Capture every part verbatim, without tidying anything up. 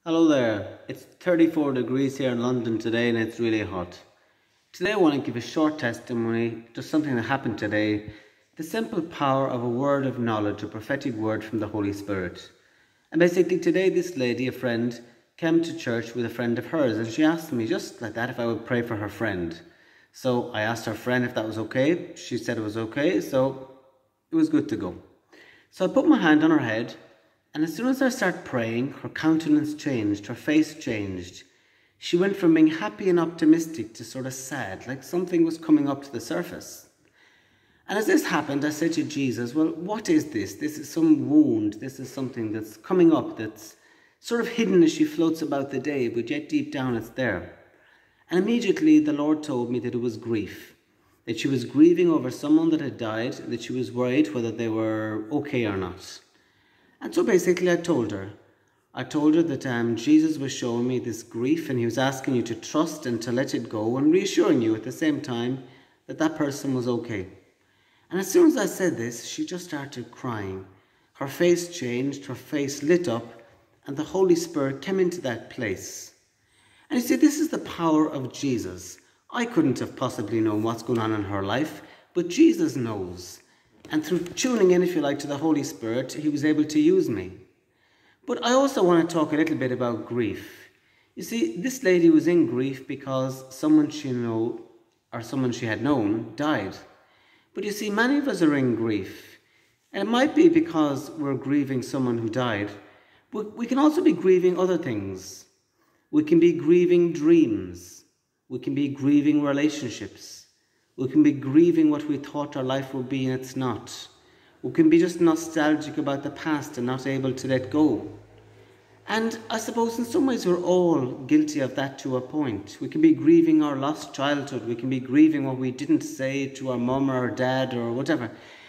Hello there, it's thirty-four degrees here in London today and it's really hot. Today I want to give a short testimony, just something that happened today, the simple power of a word of knowledge, a prophetic word from the Holy Spirit. And basically today this lady, a friend, came to church with a friend of hers and she asked me just like that if I would pray for her friend. So I asked her friend if that was okay, she said it was okay, so it was good to go. So I put my hand on her head. And as soon as I started praying, her countenance changed, her face changed. She went from being happy and optimistic to sort of sad, like something was coming up to the surface. And as this happened, I said to Jesus, well, what is this? This is some wound. This is something that's coming up, that's sort of hidden as she floats about the day, but yet deep down it's there. And immediately the Lord told me that it was grief, that she was grieving over someone that had died, that she was worried whether they were okay or not. And so basically I told her, I told her that um, Jesus was showing me this grief and he was asking you to trust and to let it go and reassuring you at the same time that that person was okay. And as soon as I said this, she just started crying. Her face changed, her face lit up, and the Holy Spirit came into that place. And you see, this is the power of Jesus. I couldn't have possibly known what's going on in her life, but Jesus knows. And through tuning in, if you like, to the Holy Spirit, he was able to use me. But I also want to talk a little bit about grief. You see, this lady was in grief because someone she knew, or someone she had known, died. But you see, many of us are in grief. And it might be because we're grieving someone who died, but we can also be grieving other things. We can be grieving dreams. We can be grieving relationships. We can be grieving what we thought our life would be and it's not. We can be just nostalgic about the past and not able to let go. And I suppose in some ways we're all guilty of that to a point. We can be grieving our lost childhood. We can be grieving what we didn't say to our mum or our dad or whatever.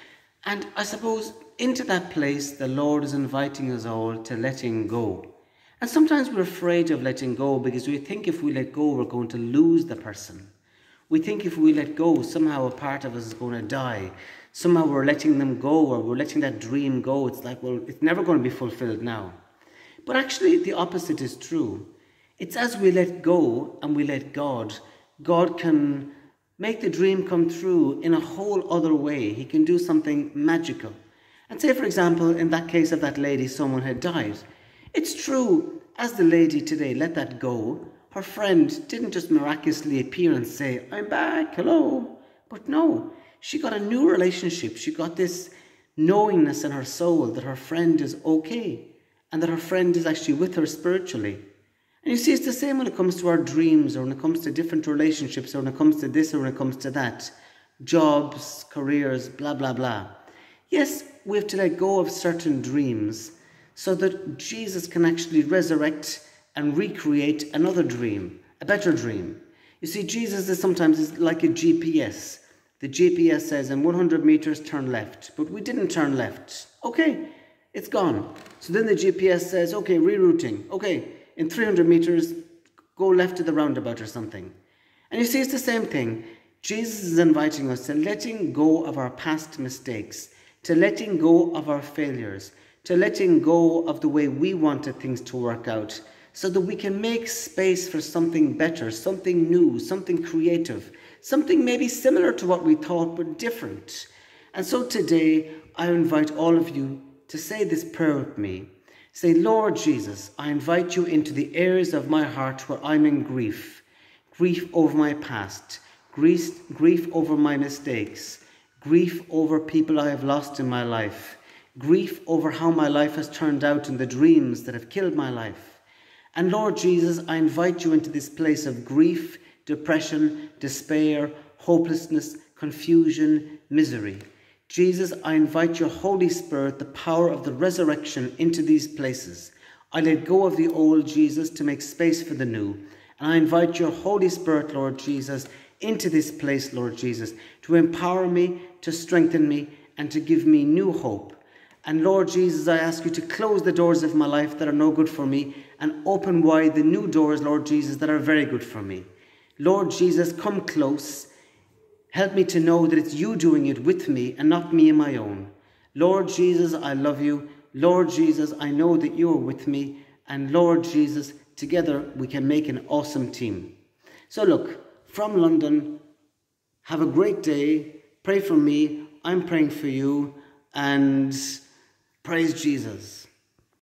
And I suppose into that place the Lord is inviting us all to letting go. And sometimes we're afraid of letting go because we think if we let go we're going to lose the person. We think if we let go, somehow a part of us is going to die. Somehow we're letting them go or we're letting that dream go. It's like, well, it's never going to be fulfilled now. But actually the opposite is true. It's as we let go and we let God, God can make the dream come true in a whole other way. He can do something magical. And say, for example, in that case of that lady, someone had died. It's true, as the lady today let that go, her friend didn't just miraculously appear and say, I'm back, hello. But no, she got a new relationship. She got this knowingness in her soul that her friend is okay and that her friend is actually with her spiritually. And you see, it's the same when it comes to our dreams or when it comes to different relationships or when it comes to this or when it comes to that. Jobs, careers, blah, blah, blah. Yes, we have to let go of certain dreams so that Jesus can actually resurrect and recreate another dream, a better dream. You see, Jesus is sometimes like a G P S. The G P S says in one hundred meters turn left, but we didn't turn left. Okay, it's gone. So then the G P S says, okay, rerouting. Okay, in three hundred meters, go left to the roundabout or something. And you see, it's the same thing. Jesus is inviting us to letting go of our past mistakes, to letting go of our failures, to letting go of the way we wanted things to work out, so that we can make space for something better, something new, something creative, something maybe similar to what we thought, but different. And so today, I invite all of you to say this prayer with me. Say, Lord Jesus, I invite you into the areas of my heart where I'm in grief, grief over my past, grief, grief over my mistakes, grief over people I have lost in my life, grief over how my life has turned out and the dreams that have killed my life. And Lord Jesus, I invite you into this place of grief, depression, despair, hopelessness, confusion, misery. Jesus, I invite your Holy Spirit, the power of the resurrection, into these places. I let go of the old, Jesus, to make space for the new. And I invite your Holy Spirit, Lord Jesus, into this place, Lord Jesus, to empower me, to strengthen me, and to give me new hope. And Lord Jesus, I ask you to close the doors of my life that are no good for me and open wide the new doors, Lord Jesus, that are very good for me. Lord Jesus, come close. Help me to know that it's you doing it with me and not me on my own. Lord Jesus, I love you. Lord Jesus, I know that you are with me and Lord Jesus, together we can make an awesome team. So look, from London, have a great day. Pray for me. I'm praying for you. And praise Jesus.